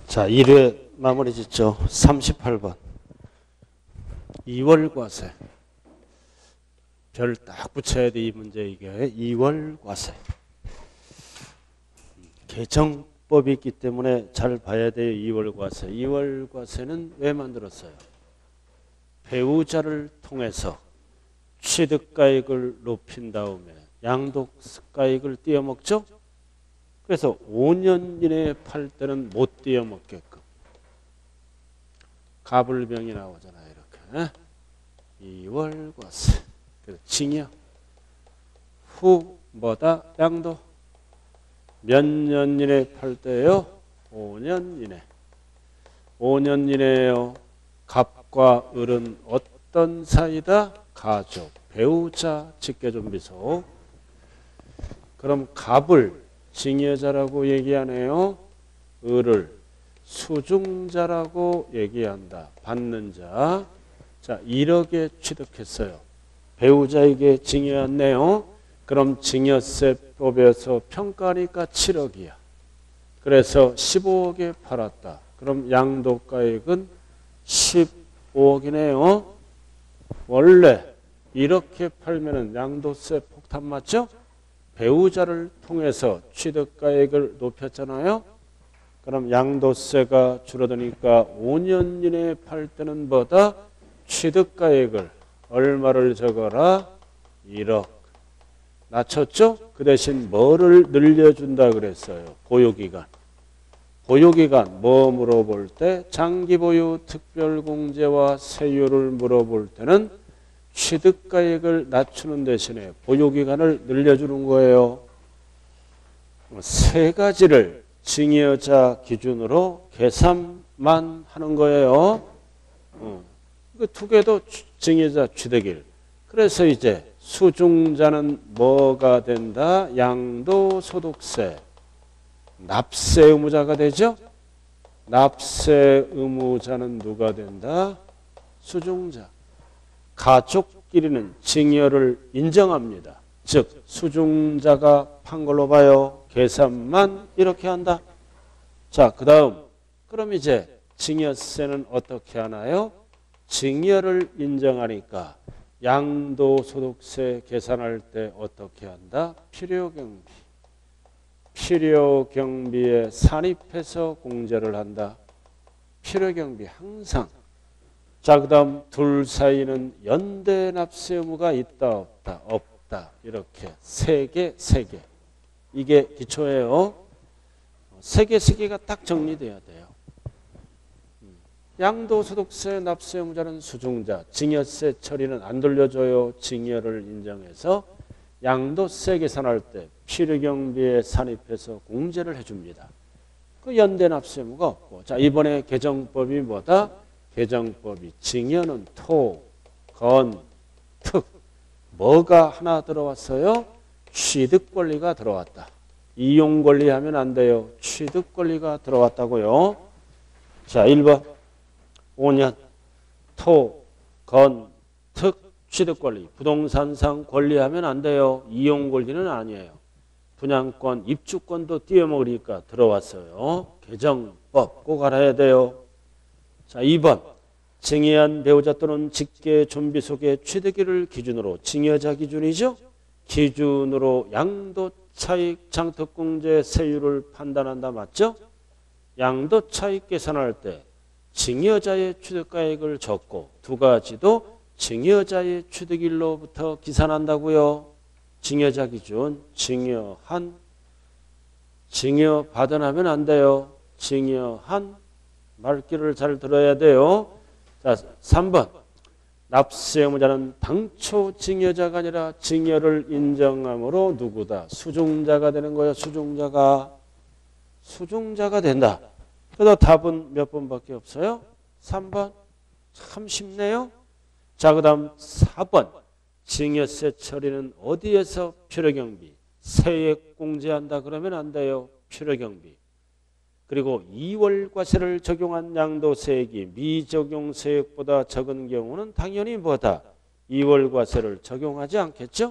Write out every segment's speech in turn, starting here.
자, 1회 마무리 짓죠. 38번. 2월 과세. 별 딱 붙여야 돼, 이 문제 이게. 2월 과세. 개정법이 있기 때문에 잘 봐야 돼요, 2월 과세. 2월 과세는 왜 만들었어요? 배우자를 통해서 취득가액을 높인 다음에 양도가액을 띄어먹죠? 그래서 5년 이내에 팔 때는 못 띄어먹게끔. 가불병이 나오잖아요, 이렇게. 2월 과세. 그래서 징역. 후 뭐다? 양도. 몇 년 이내에 팔 때요? 5년 이내. 5년 이내에요. 갑과 을은 어떤 사이다? 가족, 배우자, 직계존비속. 그럼 갑을 징여자라고 얘기하네요. 을을 수중자라고 얘기한다. 받는 자. 자, 1억에 취득했어요. 배우자에게 징여했네요. 그럼 징여세법에서 평가하니까 7억이야. 그래서 15억에 팔았다. 그럼 양도가액은 15억이네요. 원래 이렇게 팔면은 양도세 폭탄 맞죠? 배우자를 통해서 취득가액을 높였잖아요. 그럼 양도세가 줄어드니까 5년 이내에 팔 때는 뭐다? 취득가액을 얼마를 적어라? 1억. 낮췄죠? 그 대신 뭐를 늘려준다 그랬어요? 보유기간. 보유기간 뭐 물어볼 때? 장기보유 특별공제와 세율을 물어볼 때는 취득가액을 낮추는 대신에 보유기간을 늘려주는 거예요. 세 가지를 징여자 기준으로 계산만 하는 거예요. 그 두 개도 징여자 취득일. 그래서 이제 수중자는 뭐가 된다? 양도소득세. 납세 의무자가 되죠? 납세 의무자는 누가 된다? 수중자. 가족끼리는 징여를 인정합니다. 즉 수중자가 판 걸로 봐요. 계산만 이렇게 한다. 자, 그 다음 그럼 이제 징여세는 어떻게 하나요? 징여를 인정하니까 양도소득세 계산할 때 어떻게 한다? 필요경비. 필요경비에 산입해서 공제를 한다. 필요경비 항상. 자, 그 다음 둘 사이는 연대 납세 의무가 있다 없다? 없다. 이렇게 세 개. 이게 기초예요. 세 개가 딱 정리돼야 돼요. 양도소득세 납세 의무자는 수중자. 징여세 처리는 안 돌려줘요. 징여를 인정해서 양도세 계산할 때 필요경비에 산입해서 공제를 해줍니다. 그 연대 납세 의무가 없고. 자, 이번에 개정법이 뭐다? 개정법이 징여는 토, 건, 특. 뭐가 하나 들어왔어요? 취득권리가 들어왔다. 이용권리 하면 안 돼요. 취득권리가 들어왔다고요. 자, 1번. 5년. 토, 건, 특, 취득권리. 부동산상 권리하면 안 돼요. 이용권리는 아니에요. 분양권, 입주권도 띄어먹으니까 들어왔어요. 개정법 꼭 알아야 돼요. 자, 2번. 징여한 배우자 또는 직계 좀비 속의 취득일을 기준으로 징여자 기준이죠. 기준으로 양도차익 장특공제 세율을 판단한다. 맞죠? 양도차익 계산할 때 징여자의 취득가액을 적고 두 가지도 징여자의 취득일로부터 계산한다고요. 징여자 기준. 징여한. 징여받은 하면 안 돼요. 징여한. 말귀를 잘 들어야 돼요. 자, 3번. 납세 의무자는 당초 징여자가 아니라 징여를 인정함으로 누구다? 수중자가 되는 거예요. 수중자가 된다. 그래서 답은 몇 번밖에 없어요? 3번. 참 쉽네요. 자, 그 다음 4번. 징여세 처리는 어디에서 필요경비? 세액 공제한다 그러면 안 돼요. 필요경비. 그리고 2월 과세를 적용한 양도세액이 미적용 세액보다 적은 경우는 당연히 뭐다? 2월 과세를 적용하지 않겠죠?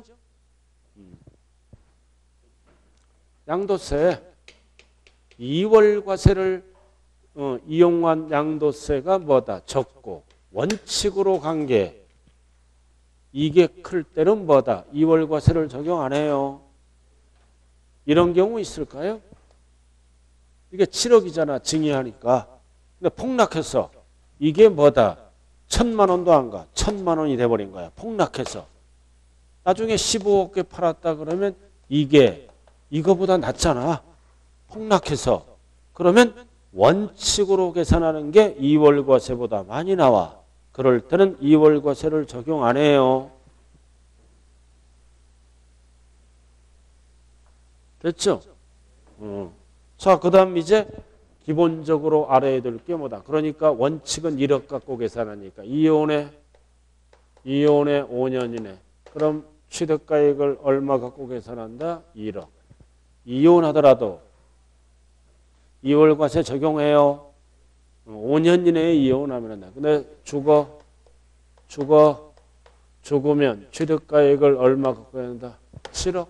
양도세 2월 과세를 이용한 양도세가 뭐다? 적고 원칙으로 간 게 이게 클 때는 뭐다? 2월 과세를 적용 안 해요. 이런 경우 있을까요? 이게 7억이잖아. 증여하니까. 근데 폭락해서 이게 뭐다? 1,000만 원도 안 가. 1,000만 원이 돼버린 거야. 폭락해서. 나중에 15억에 팔았다 그러면 이게 이거보다 낫잖아. 폭락해서. 그러면 원칙으로 계산하는 게 2월 과세보다 많이 나와. 그럴 때는 2월 과세를 적용 안 해요. 됐죠? 자, 그 다음 이제 기본적으로 알아야 될 게 뭐다? 그러니까 원칙은 1억 갖고 계산하니까 이혼에 5년이네. 그럼 취득가액을 얼마 갖고 계산한다? 1억. 이혼하더라도 2월 과세 적용해요. 5년 이내에 이혼하면 한다. 근데 죽으면 취득가액을 얼마 갖고 한다? 7억.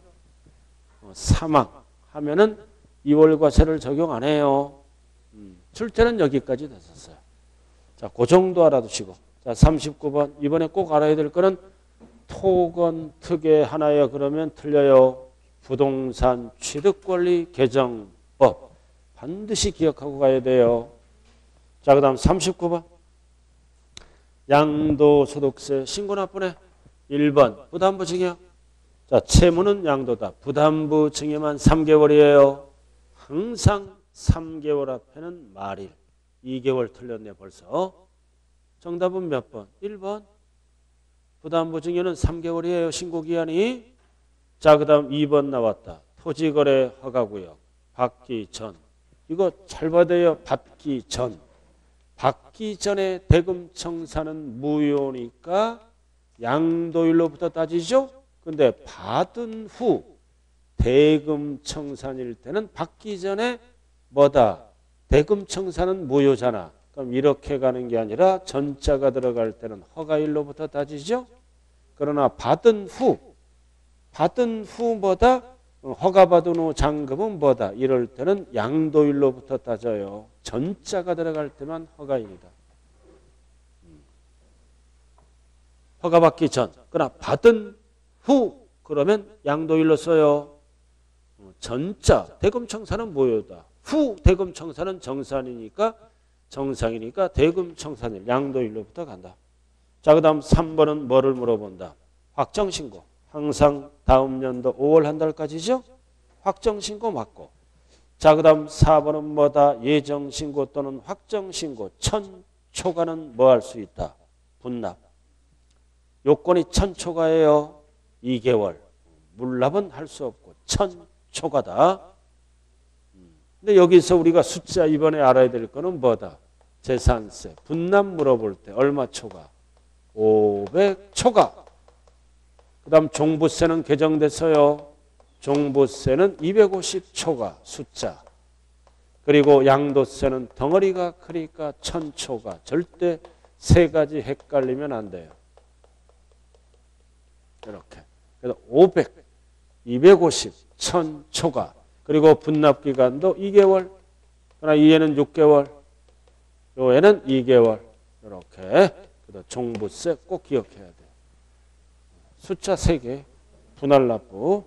사망하면은 2월 과세를 적용 안 해요. 줄 때는 여기까지 됐었어요. 자, 그 정도 알아두시고. 자, 39번. 이번에 꼭 알아야 될 거는 토건 특의 하나예요. 그러면 틀려요. 부동산 취득권리 개정법. 반드시 기억하고 가야 돼요. 자, 그 다음 39번. 양도소득세 신고 납부네. 1번 부담부 증여. 자, 채무는 양도다. 부담부 증여만 3개월이에요. 항상 3개월 앞에는 말일. 2개월 틀렸네 벌써. 정답은 몇 번? 1번. 부담부 증여는 3개월이에요. 신고기한이. 자, 그 다음 2번 나왔다. 토지거래 허가구역. 받기 전. 이거 잘 받아요. 받기 전. 받기 전에 대금 청산은 무효니까 양도일로부터 따지죠. 근데 받은 후 대금 청산일 때는 받기 전에 뭐다? 대금 청산은 무효잖아. 그럼 이렇게 가는 게 아니라 전자가 들어갈 때는 허가일로부터 따지죠. 그러나 받은 후 뭐다? 허가받은 후 잔금은 뭐다? 이럴 때는 양도일로부터 따져요. 전자가 들어갈 때만 허가일이다. 허가받기 전. 그러나 받은 후 그러면 양도일로 써요. 전자 대금 청산은 무효다. 후 대금 청산은 정산이니까 대금 청산일 양도일로부터 간다. 자, 그 다음 3번은 뭐를 물어본다? 확정신고. 항상 다음 연도 5월 한 달까지죠? 확정신고 맞고. 자, 그 다음 4번은 뭐다? 예정신고 또는 확정신고. 1000초과는 뭐 할 수 있다? 분납. 요건이 1000초과예요. 2개월. 물납은 할 수 없고 1000초과다. 근데 여기서 우리가 숫자 이번에 알아야 될 거는 뭐다? 재산세. 분납 물어볼 때 얼마 초과? 500초과. 그 다음 종부세는 개정돼서요. 종부세는 250초과 숫자. 그리고 양도세는 덩어리가 크니까 1000초과. 절대 세 가지 헷갈리면 안 돼요. 이렇게. 그래서 500, 250, 1000초과. 그리고 분납기간도 2개월. 그러나 얘는 6개월. 요에는 2개월. 이렇게. 그래서 종부세 꼭 기억해야 돼요. 숫자 3개. 분할납부.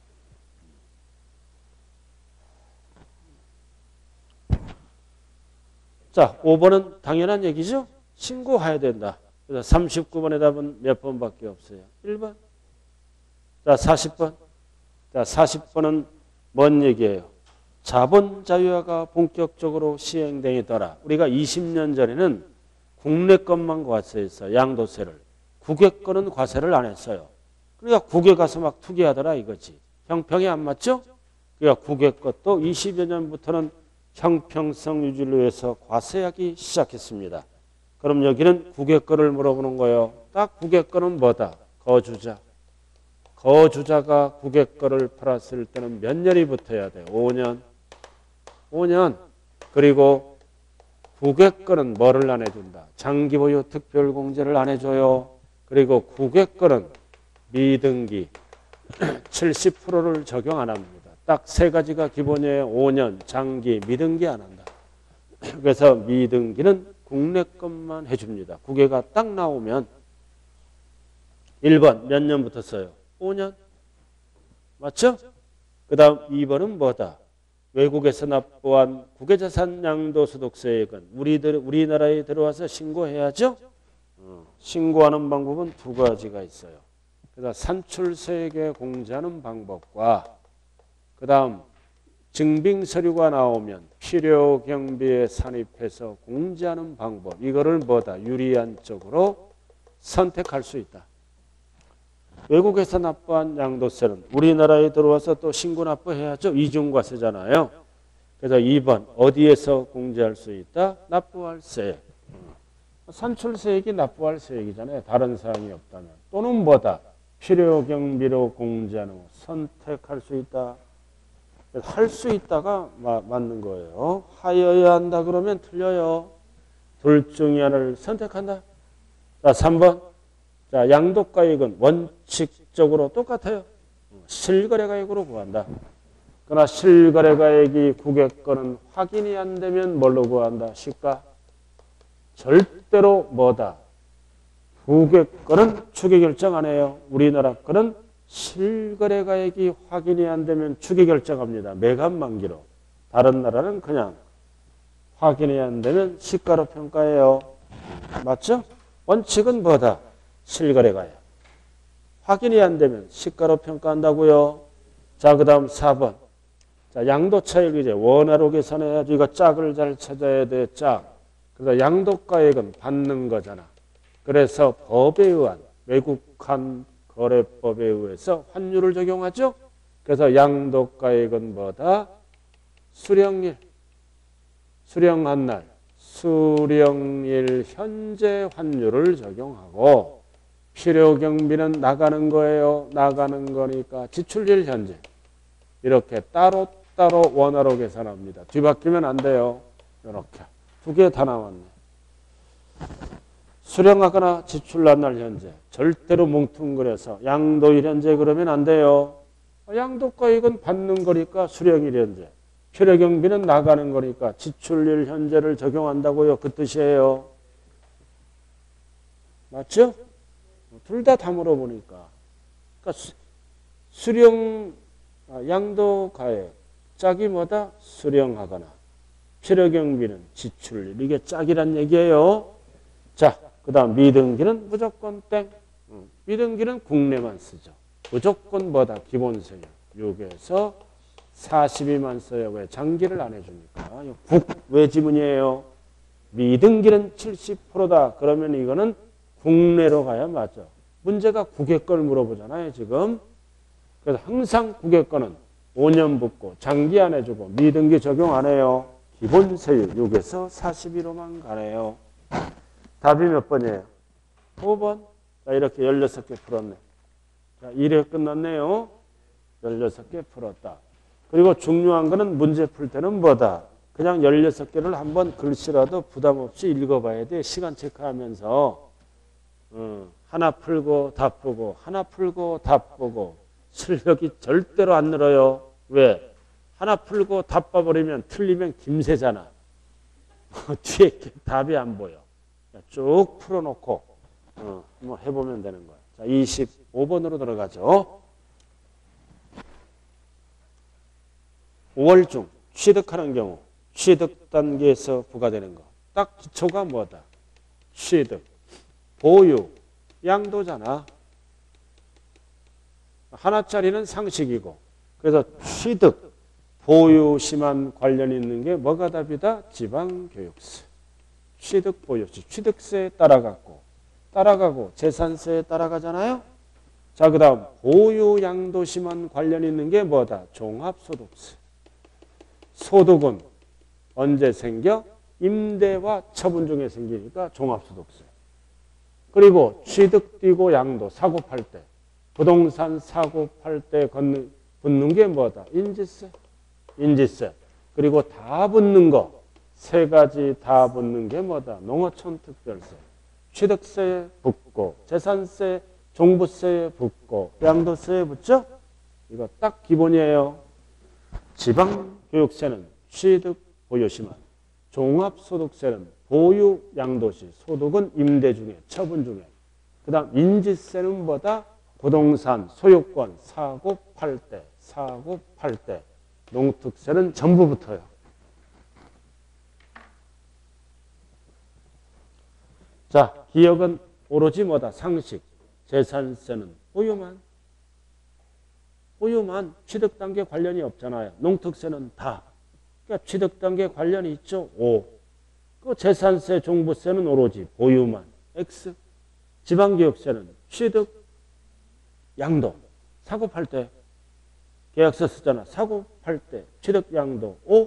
자, 5번은 당연한 얘기죠? 신고해야 된다. 그래서 39번의 답은 몇 번밖에 없어요? 1번. 자, 40번. 자, 40번은 뭔 얘기예요? 자본 자유화가 본격적으로 시행되더라. 우리가 20년 전에는 국내 것만 과세했어요. 양도세를. 국외 거는 과세를 안 했어요. 그러니까 국외 가서 막 투기하더라 이거지. 형평이 안 맞죠? 그러니까 국외 것도 20여 년부터는 형평성 유지를 위해서 과세하기 시작했습니다. 그럼 여기는 국외 거를 물어보는 거예요. 딱 국외 거는 뭐다? 거주자. 거주자가 국외 거를 팔았을 때는 몇 년이 붙어야 돼? 5년. 5년. 그리고 국외 거는 뭐를 안 해준다? 장기 보유 특별공제를 안 해줘요. 그리고 국외 거는 미등기 70%를 적용 안 합니다. 딱 세 가지가 기본이에요. 5년, 장기, 미등기 안 한다. 그래서 미등기는 국내 것만 해줍니다. 국외가 딱 나오면 1번 몇 년부터 써요? 5년. 맞죠? 그 다음 2번은 뭐다? 외국에서 납부한 국외자산 양도소득세액은 우리나라에 들어와서 신고해야죠? 신고하는 방법은 두 가지가 있어요. 그래서 산출세액에 공제하는 방법과 그 다음 증빙서류가 나오면 필요경비에 산입해서 공제하는 방법. 이거를 뭐다? 유리한 쪽으로 선택할 수 있다. 외국에서 납부한 양도세는 우리나라에 들어와서 또 신고 납부해야죠. 이중과세잖아요. 그래서 2번 어디에서 공제할 수 있다? 납부할 세액. 산출세액이 납부할 세액이잖아요. 다른 사항이 없다면. 또는 뭐다? 필요경비로 공제하는 거. 선택할 수 있다. 할 수 있다가 맞는 거예요. 하여야 한다 그러면 틀려요. 둘 중에 하나를 선택한다. 자, 3번. 자, 양도가액은 원칙적으로 똑같아요. 실거래가액으로 구한다. 그러나 실거래가액이 국외거는 확인이 안 되면 뭘로 구한다? 시가. 절대로 뭐다? 국외거는 추계결정 안 해요. 우리나라 거는 실거래가액이 확인이 안 되면 추계결정합니다. 매간만기로. 다른 나라는 그냥 확인이 안 되면 시가로 평가해요. 맞죠? 원칙은 뭐다? 실거래가액. 확인이 안 되면 시가로 평가한다고요. 자, 그 다음 4번. 자, 양도차익 이제 원화로 계산해야지. 이거 짝을 잘 찾아야 돼. 짝. 그래서 양도가액은 받는 거잖아. 그래서 법에 의한 외국한 거래법에 의해서 환율을 적용하죠. 그래서 양도가액은 뭐다? 수령일, 수령한 날, 수령일 현재 환율을 적용하고 필요경비는 나가는 거예요. 나가는 거니까 지출일 현재. 이렇게 따로따로 원화로 계산합니다. 뒤바뀌면 안 돼요. 이렇게. 두 개 다 나왔네. 수령하거나 지출한 날 현재. 절대로 뭉뚱그려서 양도일 현재 그러면 안 돼요. 양도가액은 받는 거니까 수령일 현재. 필요경비는 나가는 거니까 지출일 현재를 적용한다고요. 그 뜻이에요. 맞죠? 둘 다 물어보니까. 그러니까 수령, 양도가액, 짝이 뭐다? 수령하거나. 필요경비는 지출일. 이게 짝이란 얘기예요. 자, 그 다음 미등기는 무조건 땡. 미등기는 국내만 쓰죠. 무조건 뭐다? 기본세율. 여기에서 42만 써요. 왜? 장기를 안 해주니까. 국외지문이에요. 미등기는 70%다. 그러면 이거는 국내로 가야 맞죠. 문제가 국외 걸 물어보잖아요. 지금. 그래서 항상 국외 거는 5년 붙고 장기 안 해주고 미등기 적용 안 해요. 기본세율. 여기에서 42로만 가네요. 답이 몇 번이에요? 5번. 자, 이렇게 16개 풀었네. 자, 1회 끝났네요. 16개 풀었다. 그리고 중요한 거는 문제 풀 때는 뭐다? 그냥 16개를 한번 글씨라도 부담 없이 읽어봐야 돼. 시간 체크하면서. 하나 풀고 답 보고 하나 풀고 답 보고 실력이 절대로 안 늘어요. 왜? 하나 풀고 답 봐버리면 틀리면 김새잖아. 뒤에 답이 안 보여. 쭉 풀어놓고 한번 해보면 되는 거야. 자, 25번으로 들어가죠. 5월 중 취득하는 경우 취득 단계에서 부과되는 거. 딱 기초가 뭐다? 취득, 보유, 양도잖아. 하나짜리는 상식이고. 그래서 취득, 보유시만 관련 있는 게 뭐가 답이다? 지방교육세. 취득, 보유시. 취득세에 따라가고 재산세에 따라가잖아요. 자, 그 다음 보유, 양도시만 관련 있는 게 뭐다? 종합소득세. 소득은 언제 생겨? 임대와 처분 중에 생기니까 종합소득세. 그리고 취득 띄고 양도 사고 팔 때, 부동산 사고 팔 때 붙는 게 뭐다? 인지세. 인지세. 그리고 다 붙는 거, 세 가지 다 붙는 게 뭐다? 농어촌 특별세. 취득세에 붙고, 재산세, 종부세에 붙고, 양도세에 붙죠? 이거 딱 기본이에요. 지방교육세는 취득, 보유시만. 종합소득세는 보유 양도시, 소득은 임대 중에, 처분 중에. 그 다음 인지세는 뭐다? 부동산, 소유권, 사고 팔 때, 사고 팔 때. 농특세는 전부 붙어요. 자, 기억은 오로지 뭐다? 상식. 재산세는 보유만. 보유만 취득단계 관련이 없잖아요. 농특세는 다. 그러니까 취득단계 관련이 있죠. O. 그 재산세, 종부세는 오로지 보유만. X. 지방교육세는 취득, 양도. 사고 팔 때. 계약서 쓰잖아. 사고 팔 때. 취득, 양도. O.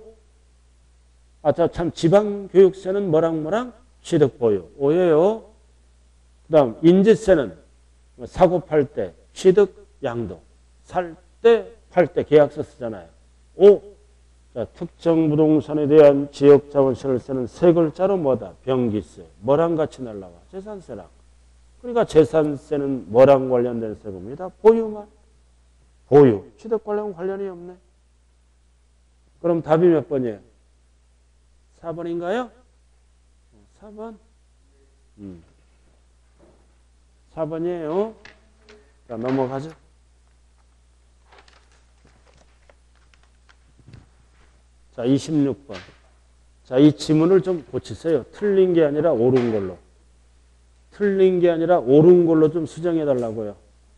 참 지방교육세는 뭐랑 취득, 보유. O예요. 그 다음 인지세는 사고 팔 때. 취득, 양도. 살 때, 팔 때 계약서 쓰잖아요. O. 자, 특정 부동산에 대한 지역자본세를 세 글자로 뭐다? 병기세. 뭐랑 같이 날라가? 재산세랑. 그러니까 재산세는 뭐랑 관련된 세금입니다? 보유만. 보유. 취득 관련이 없네. 그럼 답이 몇 번이에요? 4번인가요? 4번? 4번이에요. 자, 넘어가죠. 자, 26번. 자, 이 지문을 좀 고치세요. 틀린 게 아니라 옳은 걸로. 틀린 게 아니라 옳은 걸로 좀 수정해 달라고요.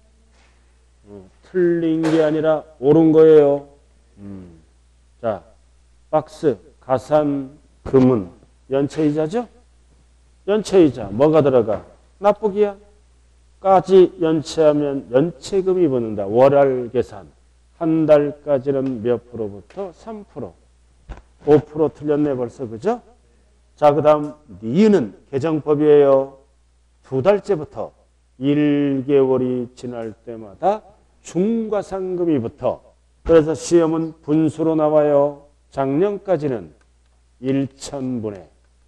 틀린 게 아니라 옳은 거예요. 자, 박스, 가산, 금은 연체이자죠? 연체이자. 뭐가 들어가? 납부기한. 까지 연체하면 연체금이 붙는다. 월할 계산. 한 달까지는 몇 프로부터? 3%. 5% 틀렸네 벌써. 그죠? 자, 그 다음 니은은 개정법이에요. 두 달째부터 1개월이 지날 때마다 중과상금이 붙어. 그래서 시험은 분수로 나와요. 작년까지는 1,000분의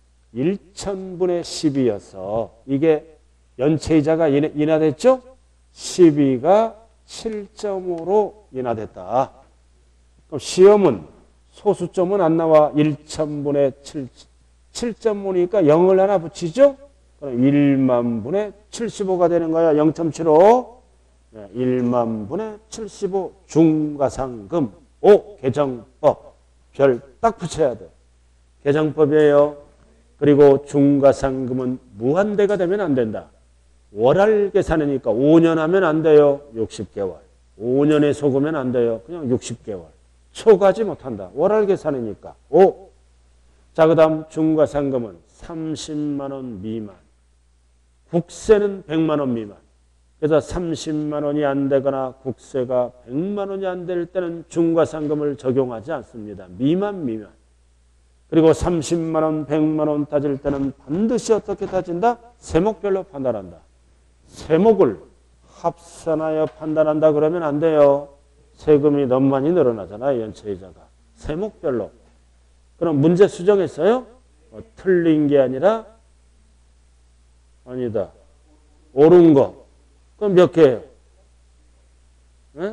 12여서 이게 연체이자가 인하됐죠? 12가 7.5로 인하됐다. 그럼 시험은 소수점은 안 나와. 1,000분의 7.5니까 0을 하나 붙이죠? 그럼 1만 분의 75가 되는 거야. 0.75. 1만 분의 75 중과상금. 5. 개정법. 별 딱 붙여야 돼. 개정법이에요. 그리고 중과상금은 무한대가 되면 안 된다. 월할 계산이니까 5년 하면 안 돼요. 60개월. 5년에 속으면 안 돼요. 그냥 60개월. 초과하지 못한다. 월할 계산이니까. 5. 자, 그 다음 중과상금은 30만 원 미만. 국세는 100만 원 미만. 그래서 30만 원이 안 되거나 국세가 100만 원이 안 될 때는 중과상금을 적용하지 않습니다. 미만. 그리고 30만 원, 100만 원 따질 때는 반드시 어떻게 따진다? 세목별로 판단한다. 세목을 합산하여 판단한다 그러면 안 돼요. 세금이 너무 많이 늘어나잖아요. 연체이자가. 세목별로. 그럼 문제 수정했어요? 틀린 게 아니라 아니다. 옳은 거. 그럼 몇 개예요? 네?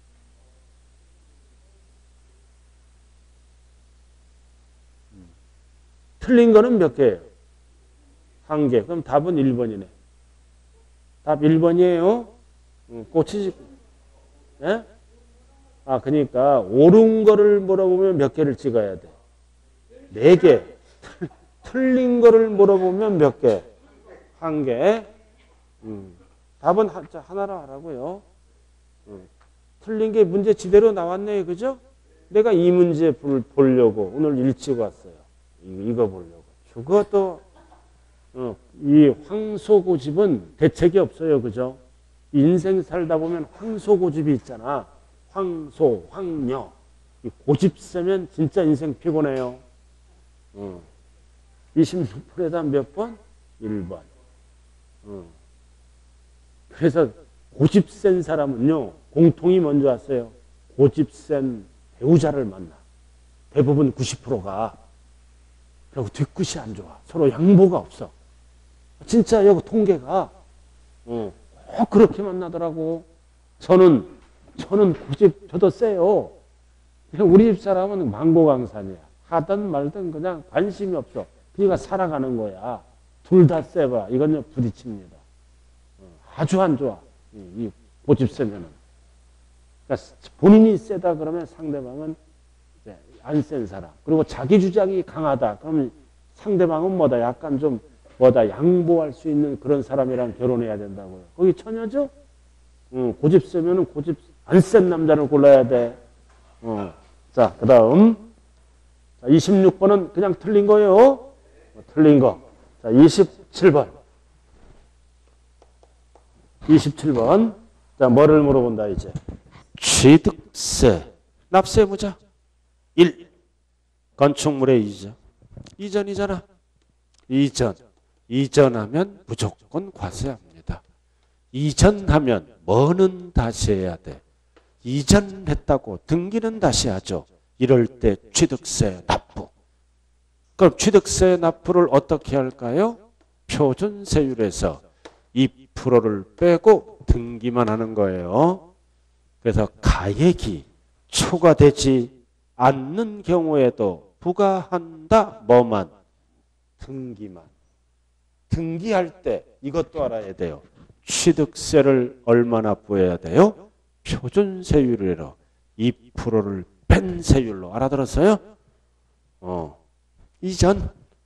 틀린 거는 몇 개예요? 1개. 그럼 답은 1번이네. 답 1번이에요. 꽂히지. 네? 그러니까 옳은 거를 물어보면 몇 개를 찍어야 돼? 4개. 틀린 거를 물어보면 몇 개? 1개. 답은 하나로 하라고요. 틀린 게 문제 지대로 나왔네요. 그죠? 내가 이 문제 보려고 오늘 일찍 왔어요. 이거 보려고. 그것도 이 황소고집은 대책이 없어요. 그죠? 인생 살다 보면 황소고집이 있잖아. 황소, 황녀. 이 고집 세면 진짜 인생 피곤해요. 26%에다 몇 번? 1번. 그래서 고집 센 사람은요. 공통이 뭔지 아세요? 고집 센 배우자를 만나. 대부분 90%가. 그리고 뒤끝이 안 좋아. 서로 양보가 없어. 진짜 여기 통계가 꼭 그렇게 만나더라고. 저는 고집 저도 세요. 우리 집 사람은 망고강산이야. 하든 말든 그냥 관심이 없어. 그러니까 살아가는 거야. 둘 다 세봐. 이건 부딪힙니다. 아주 안 좋아. 이 고집 세면은. 그러니까 본인이 세다 그러면 상대방은 안 센 사람. 그리고 자기 주장이 강하다. 그러면 상대방은 뭐다? 약간 좀 뭐다? 양보할 수 있는 그런 사람이랑 결혼해야 된다고요. 거기 처녀죠? 고집 세면은 고집 안 센 남자를 골라야 돼. 자, 그 다음. 26번은 그냥 틀린 거예요. 틀린 거. 자, 27번. 27번. 자, 뭐를 물어본다, 이제. 취득세. 납세무자. 1. 건축물의 이전. 이전이잖아. 이전. 이전하면 무조건 과세합니다. 이전하면 뭐는 다시 해야 돼? 이전했다고 등기는 다시 하죠. 이럴 때 취득세 납부. 그럼 취득세 납부를 어떻게 할까요? 표준세율에서 2%를 빼고 등기만 하는 거예요. 그래서 가액이 초과되지 않는 경우에도 부과한다. 뭐만? 등기만. 등기할 때 이것도 알아야 돼요. 취득세를 얼마나 납부해야 돼요? 표준세율로 2%를 뺀 세율로. 알아들었어요? 이전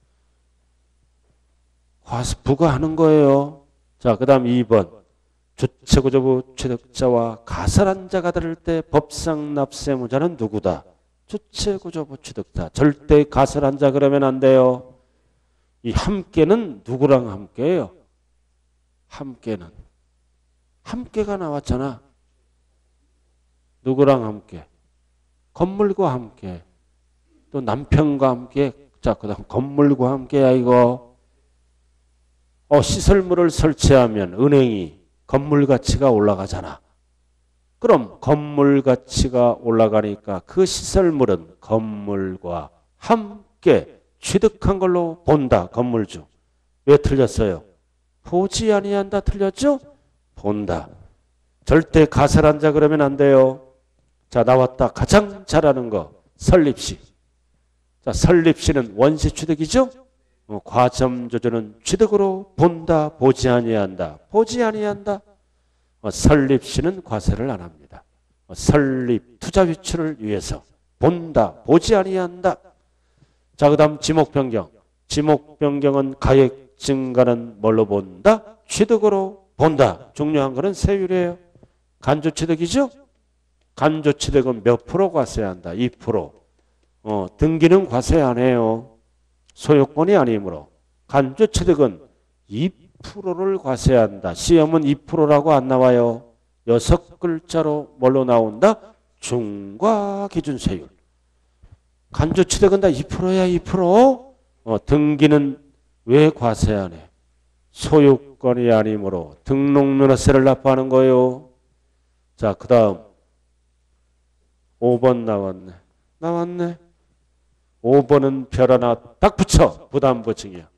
부과하는 거예요. 자, 그 다음 2번. 주체구조부 취득자와 가설한 자가 다를 때 법상 납세무자는 누구다? 주체구조부 취득자. 절대 가설한 자 그러면 안 돼요. 이 함께는 누구랑 함께예요? 함께는. 함께가 나왔잖아. 누구랑 함께? 건물과 함께. 또 남편과 함께. 자, 그 다음 건물과 함께야 이거. 시설물을 설치하면 은행이 건물 가치가 올라가잖아. 그럼 건물 가치가 올라가니까 그 시설물은 건물과 함께 취득한 걸로 본다. 건물주. 왜 틀렸어요? 보지 아니한다 틀렸죠? 본다. 절대 가설한 자 그러면 안 돼요. 자, 나왔다. 가장 잘하는 거 설립시. 자, 설립시는 원시 취득이죠? 과점조조는 취득으로 본다. 보지 아니한다. 보지 아니한다. 설립시는 과세를 안 합니다. 설립 투자 유치를 위해서 본다. 보지 아니한다. 자, 그 다음 지목 변경. 지목 변경은 가액 증가는 뭘로 본다? 취득으로 본다. 중요한 거는 세율이에요. 간조취득이죠? 간조취득은 몇 프로 과세한다? 2%. 등기는 과세 안 해요. 소유권이 아니므로. 간조취득은 2%를 과세한다. 시험은 2%라고 안 나와요. 6글자로 뭘로 나온다? 중과 기준세율. 간조취득은 다 2%야 2%. 등기는 왜 과세 안 해? 소유권이 아니므로 등록면허세를 납부하는 거예요. 자, 그 다음 5번 나왔네. 나왔네. 5번은 별 하나 딱 붙여. 부담보증이야.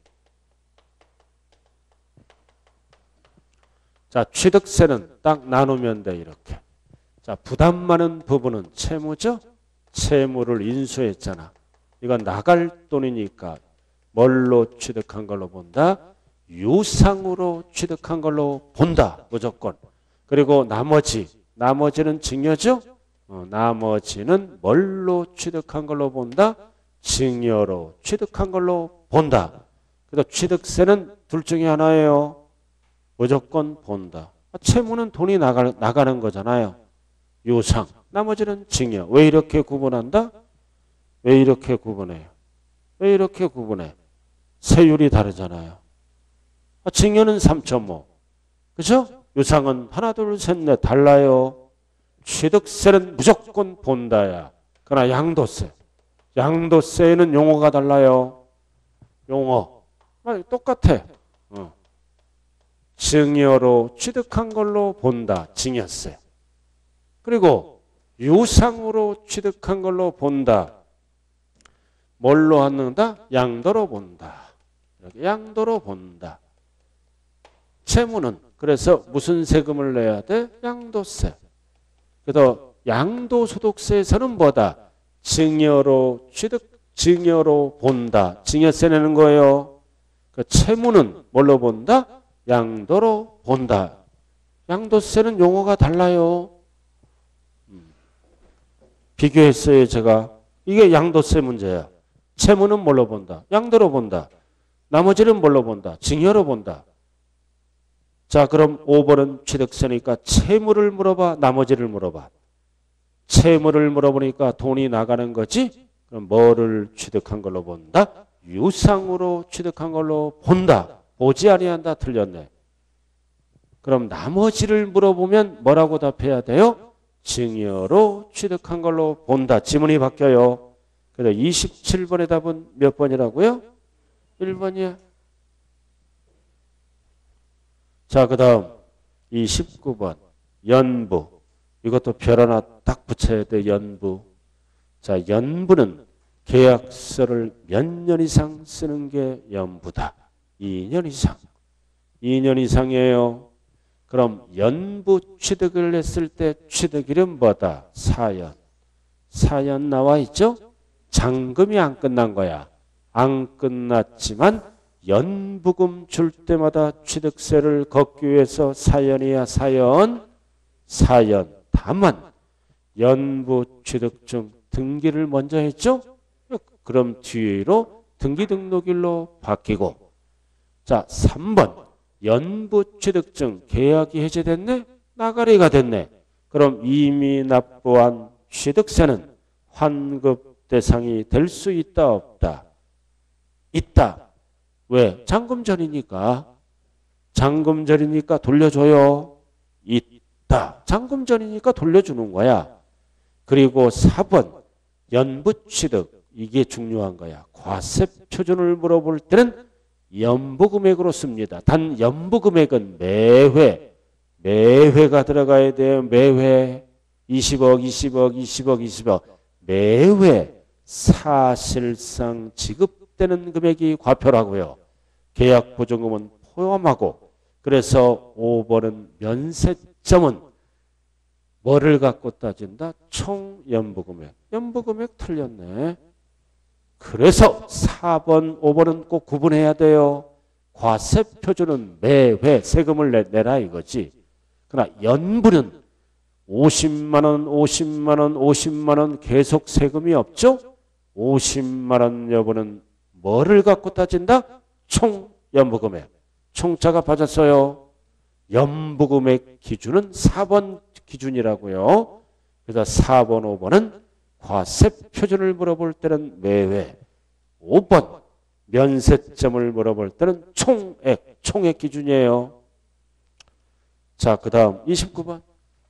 자, 취득세는 딱 나누면 돼. 이렇게. 자, 부담 많은 부분은 채무죠. 채무를 인수했잖아. 이건 나갈 돈이니까 뭘로 취득한 걸로 본다? 유상으로 취득한 걸로 본다. 무조건. 그리고 나머지는 증여죠. 나머지는 뭘로 취득한 걸로 본다? 증여로 취득한 걸로 본다. 그래서 취득세는 둘 중에 하나예요. 무조건 본다. 채무는 돈이 나가는 거잖아요. 유상. 나머지는 증여. 왜 이렇게 구분한다? 왜 이렇게 구분해요? 왜 이렇게 구분해? 세율이 다르잖아요. 증여는 3.5. 그죠? 유상은 하나, 둘, 셋, 넷 달라요. 취득세는 무조건 본다야. 그러나 양도세. 양도세에는 용어가 달라요. 용어. 똑같아. 증여로 취득한 걸로 본다. 증여세. 그리고 유상으로 취득한 걸로 본다. 뭘로 한다? 양도로 본다. 이렇게 양도로 본다. 채무는 그래서 무슨 세금을 내야 돼? 양도세. 그래서 양도소득세에서는 뭐다? 증여로 증여로 본다. 증여세 내는 거예요. 그 채무는 뭘로 본다? 양도로 본다. 양도세는 용어가 달라요. 비교했어요, 제가. 이게 양도세 문제야. 채무는 뭘로 본다? 양도로 본다. 나머지는 뭘로 본다? 증여로 본다. 자, 그럼 5번은 취득세니까 채무를 물어봐, 나머지를 물어봐. 채무를 물어보니까 돈이 나가는 거지? 그럼 뭐를 취득한 걸로 본다? 유상으로 취득한 걸로 본다. 보지 아니한다. 틀렸네. 그럼 나머지를 물어보면 뭐라고 답해야 돼요? 증여로 취득한 걸로 본다. 지문이 바뀌어요. 그래서 27번의 답은 몇 번이라고요? 1번이야. 자, 그 다음 29번 연부. 이것도 별 하나 딱 붙여야 돼. 연부. 자, 연부는 계약서를 몇 년 이상 쓰는 게 연부다. 2년 이상. 2년 이상이에요. 그럼 연부 취득을 했을 때 취득일은 뭐다? 4연. 4연 나와 있죠? 잔금이 안 끝난 거야. 안 끝났지만 연부금 줄 때마다 취득세를 걷기 위해서 4연이야. 4연. 4연. 다만 연부 취득증 등기를 먼저 했죠? 그럼 뒤로 등기 등록일로 바뀌고. 자, 3번 연부 취득증 계약이 해제됐네? 나가리가 됐네. 그럼 이미 납부한 취득세는 환급 대상이 될 수 있다 없다? 있다. 왜? 잔금 전이니까. 잔금 전이니까 돌려줘요. 있다. 잔금 전이니까 돌려주는 거야. 그리고 4번 연부 취득. 이게 중요한 거야. 과세 표준을 물어볼 때는 연부 금액으로 씁니다. 단 연부 금액은 매회가 들어가야 돼요. 매회 20억, 20억, 20억, 20억. 매회 사실상 지급되는 금액이 과표라고요. 계약보증금은 포함하고. 그래서 5번은 면세점은 뭐를 갖고 따진다? 총 연부금액. 연부금액 틀렸네. 그래서 4번, 5번은 꼭 구분해야 돼요. 과세 표준은 매회 세금을 내라 이거지. 그러나 연부는 50만 원, 50만 원, 50만 원 계속 세금이 없죠? 50만 원 여부는 뭐를 갖고 따진다? 총 연부금액. 총자가 빠졌어요. 연부금액 기준은 4번 기준이라고요. 그래서 4번, 5번은 과세 표준을 물어볼 때는 매회, 5번 면세점을 물어볼 때는 총액 기준이에요. 자, 그 다음 29번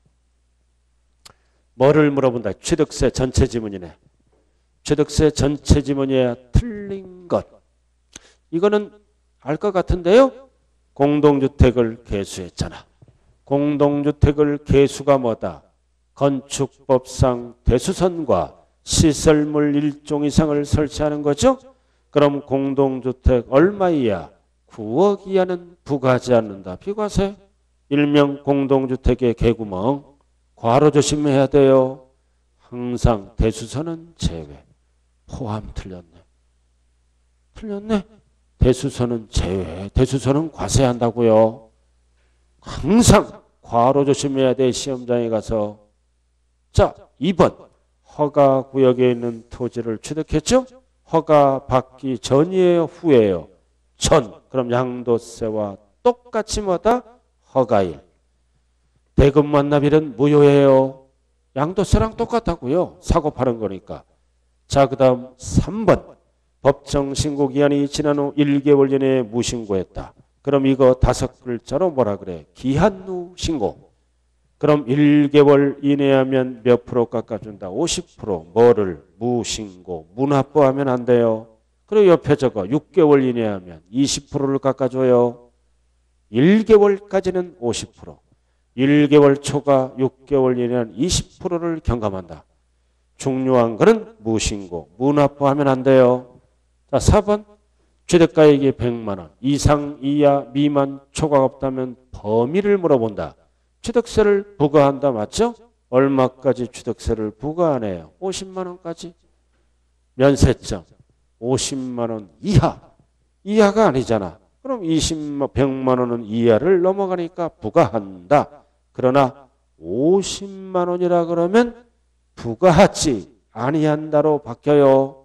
뭐를 물어본다? 취득세 전체 지문이네. 취득세 전체 지문이야. 틀린 것. 이거는 알 것 같은데요. 공동주택을 개수했잖아. 공동주택을 개수가 뭐다? 건축법상 대수선과 시설물 일종 이상을 설치하는 거죠. 그럼 공동주택 얼마 이하? 9억 이하는 부과하지 않는다. 비과세. 일명 공동주택의 개구멍. 괄호 조심해야 돼요. 항상 대수선은 제외. 포함 틀렸네. 틀렸네. 대수선은 제외. 대수선은 과세한다고요. 항상 괄호 조심해야 돼. 시험장에 가서. 자, 2번 허가구역에 있는 토지를 취득했죠? 허가 받기 전이에요? 후에요? 전. 그럼 양도세와 똑같이 뭐다? 허가일. 대금 만납일은 무효예요. 양도세랑 똑같다고요. 사고 파는 거니까. 자, 그 다음 3번 법정 신고 기한이 지난 후 1개월 이내에 무신고했다. 그럼 이거 5글자로 뭐라 그래? 기한 후 신고. 그럼 1개월 이내에 하면 몇 프로 깎아준다? 50%. 뭐를? 무신고. 무납부하면 안 돼요. 그리고 옆에 적어. 6개월 이내에 하면 20%를 깎아줘요. 1개월까지는 50%. 1개월 초과 6개월 이내는 20%를 경감한다. 중요한 거는 무신고. 무납부하면 안 돼요. 자, 4번. 취득가액이 100만 원. 이상, 이하, 미만, 초과가 없다면 범위를 물어본다. 취득세를 부과한다. 맞죠? 얼마까지 취득세를 부과하네요. 50만 원까지. 면세점. 50만 원 이하. 이하가 아니잖아. 그럼 100만 원은 이하를 넘어가니까 부과한다. 그러나 50만 원이라 그러면 부과하지 아니한다로 바뀌어요.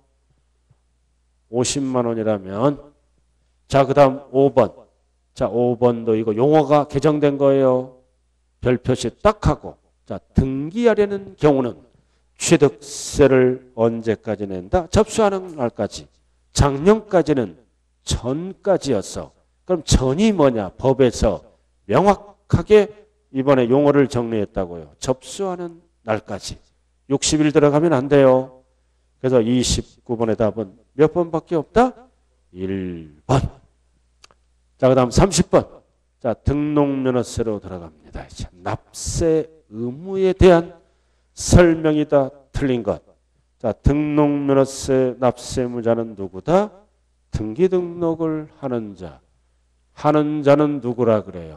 50만 원이라면 자, 그 다음 5번. 자, 5번도 이거 용어가 개정된 거예요. 별 표시 딱 하고. 자, 등기하려는 경우는 취득세를 언제까지 낸다? 접수하는 날까지. 작년까지는 전까지였어. 그럼 전이 뭐냐? 법에서 명확하게 이번에 용어를 정리했다고요. 접수하는 날까지. 60일 들어가면 안 돼요. 그래서 29번의 답은 몇 번밖에 없다? 1번. 자, 그 다음 30번. 자, 등록면허세로 들어갑니다. 이제 납세 의무에 대한 설명이다. 틀린 것. 자, 등록면허세 납세의무자는 누구다? 등기 등록을 하는 자. 하는 자는 누구라 그래요?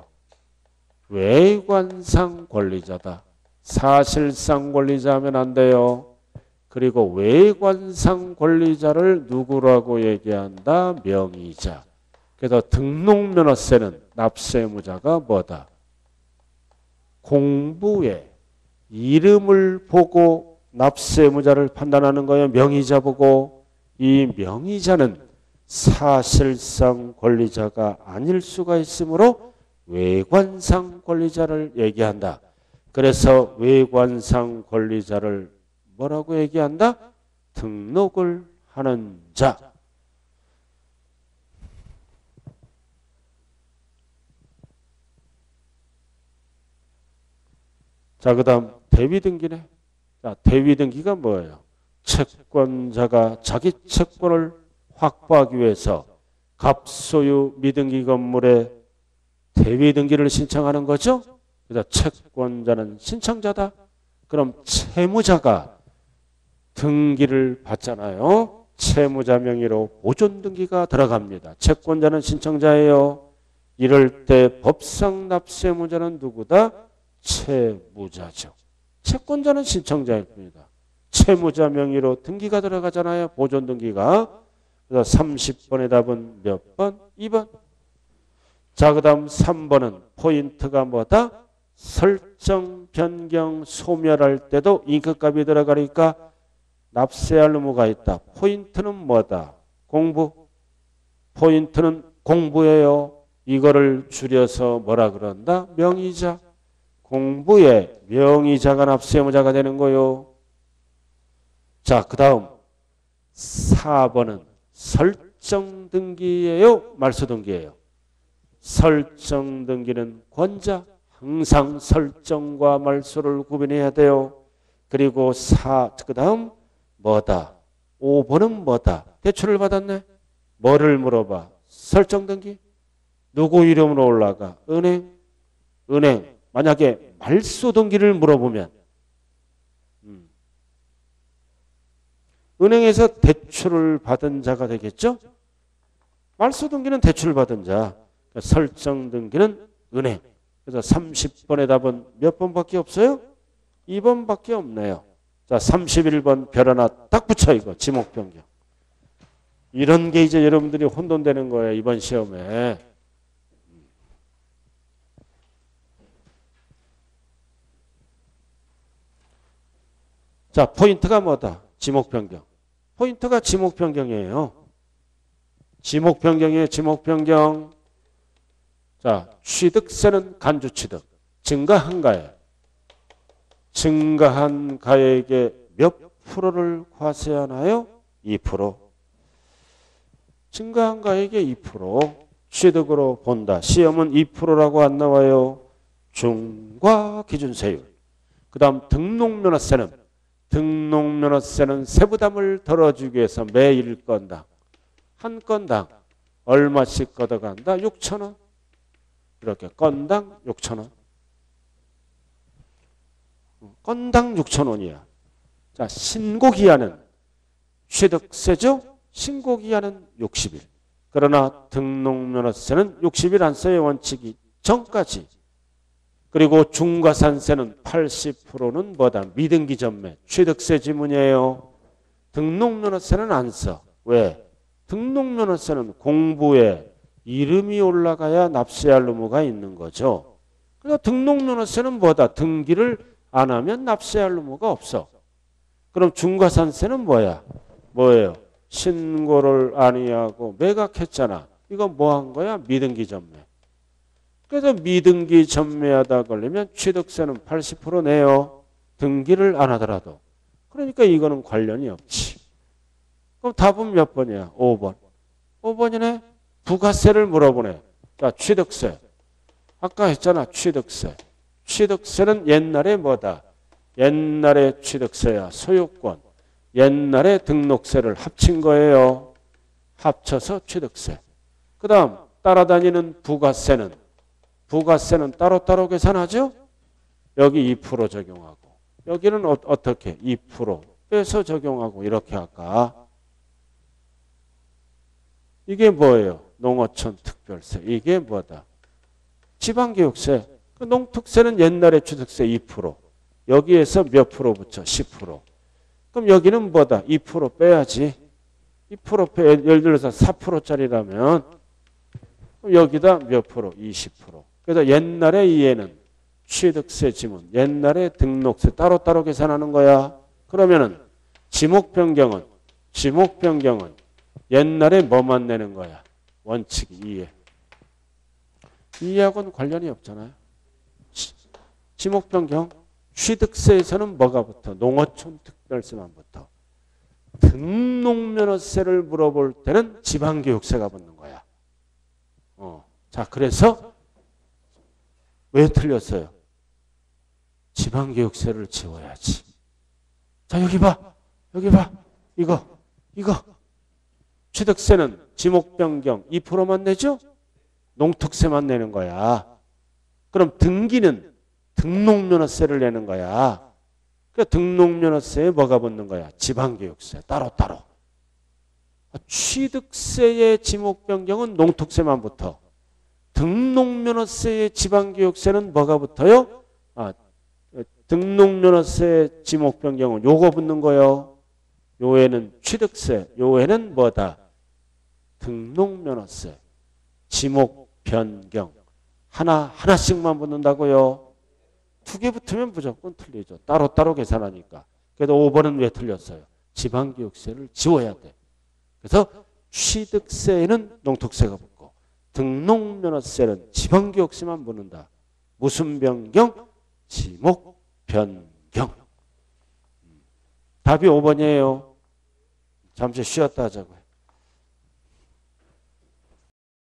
외관상 권리자다. 사실상 권리자 하면 안 돼요. 그리고 외관상 권리자를 누구라고 얘기한다? 명의자. 그래서 등록면허세는 납세의무자가 뭐다? 공부에 이름을 보고 납세의무자를 판단하는 거예요. 명의자 보고. 이 명의자는 사실상 권리자가 아닐 수가 있으므로 외관상 권리자를 얘기한다. 그래서 외관상 권리자를 뭐라고 얘기한다? 등록을 하는 자. 자, 그 다음 대위등기네. 자, 대위등기가 뭐예요? 채권자가 자기 채권을 확보하기 위해서 갑소유 미등기 건물에 대위등기를 신청하는 거죠. 그래서 채권자는 신청자다. 그럼 채무자가 등기를 받잖아요. 채무자 명의로 보존등기가 들어갑니다. 채권자는 신청자예요. 이럴 때 법상 납세의무자는 누구다? 채무자죠. 채권자는 신청자일 뿐이다. 채무자 명의로 등기가 들어가잖아요. 보존등기가. 그래서 30번의 답은 몇 번? 2번. 자, 그 다음 3번은 포인트가 뭐다? 설정, 변경, 소멸할 때도 인크값이 들어가니까 납세할 의무가 있다. 포인트는 뭐다? 공부. 포인트는 공부예요. 이거를 줄여서 뭐라 그런다? 명의자. 공부에 명의자가 납세의무자가 되는 거요. 자, 그 다음 4번은 설정 등기예요? 말소 등기예요? 설정 등기는 권자. 항상 설정과 말소를 구분해야 돼요. 그리고 그 다음 뭐다? 5번은 뭐다? 대출을 받았네? 뭐를 물어봐? 설정 등기? 누구 이름으로 올라가? 은행. 만약에 말소 등기를 물어보면 은행에서 대출을 받은 자가 되겠죠? 말소 등기는 대출을 받은 자. 그러니까 설정 등기는 은행. 그래서 30번의 답은 몇 번밖에 없어요? 2번밖에 없네요. 자, 31번 별 하나 딱 붙여 이거. 지목 변경. 이런 게 이제 여러분들이 혼돈되는 거예요. 이번 시험에. 자, 포인트가 뭐다? 지목 변경. 포인트가 지목 변경이에요. 지목 변경이에요. 지목 변경. 자, 취득세는 간주 취득. 증가한 가액. 증가한 가액에 몇 프로를 과세하나요? 2%. 증가한 가액에 2%. 취득으로 본다. 시험은 2%라고 안 나와요. 중과 기준세율. 그 다음 등록면허세는 세부담을 덜어주기 위해서 매일 건당. 한 건당 얼마씩 걷어간다? 6,000원. 이렇게 건당 6,000원. 건당 6,000원이야. 자, 신고기한은 취득세죠? 신고기한은 60일. 그러나 등록면허세는 60일 안 써요. 원칙이 전까지. 그리고 중과산세는 80%는 뭐다? 미등기 전매. 취득세 지문이에요. 등록면허세는 안 써. 왜? 등록면허세는 공부에 이름이 올라가야 납세할 의무가 있는 거죠. 그러니까 등록면허세는 뭐다? 등기를 안 하면 납세할 의무가 없어. 그럼 중과산세는 뭐야? 뭐예요? 신고를 아니하고 매각했잖아. 이거 뭐 한 거야? 미등기 전매. 그래서 미등기 전매하다 걸리면 취득세는 80% 내요. 등기를 안 하더라도. 그러니까 이거는 관련이 없지. 그럼 답은 몇 번이야? 5번. 5번이네. 부가세를 물어보네. 자, 취득세. 아까 했잖아. 취득세. 취득세는 옛날에 뭐다? 옛날에 취득세야. 소유권. 옛날에 등록세를 합친 거예요. 합쳐서 취득세. 그 다음 따라다니는 부가세는 따로따로 계산하죠? 여기 2% 적용하고 여기는 어떻게? 2% 빼서 적용하고 이렇게 할까? 이게 뭐예요? 농어촌 특별세. 이게 뭐다? 지방교육세. 그 농특세는 옛날에 취득세 2%. 여기에서 몇 프로 붙여? 10%. 그럼 여기는 뭐다? 2% 빼야지. 2% 빼. 예를 들어서 4%짜리라면 여기다 몇 프로? 20%. 그래서 옛날에 이해는 취득세 지문, 옛날에 등록세 따로따로 계산하는 거야. 그러면은 지목 변경은 옛날에 뭐만 내는 거야? 원칙 이해. 이해하고는 관련이 없잖아요. 지목 변경. 취득세에서는 뭐가 붙어? 농어촌 특별세만 붙어. 등록면허세를 물어볼 때는 지방교육세가 붙는 거야. 자, 그래서 왜 틀렸어요? 지방교육세를 지워야지. 자, 여기 봐. 이거. 취득세는 지목 변경 2%만 내죠? 농특세만 내는 거야. 그럼 등기는 등록면허세를 내는 거야. 그러니까 등록면허세에 뭐가 붙는 거야? 지방교육세 따로따로. 취득세의 지목 변경은 농특세만 붙어. 등록면허세의 지방교육세는 뭐가 붙어요? 등록면허세 지목 변경은 요거 붙는 거예요. 요에는 취득세, 요에는 뭐다? 등록면허세, 지목 변경 하나씩만 붙는다고요. 2개 붙으면 무조건 틀리죠. 따로따로 계산하니까. 그래도 5번은 왜 틀렸어요? 지방교육세를 지워야 돼. 그래서 취득세에는 농특세가 붙고 등록면허세는 지방교육세만 붙는다. 무슨 변경? 지목 변경. 답이 5번이에요. 잠시 쉬었다 하자고요.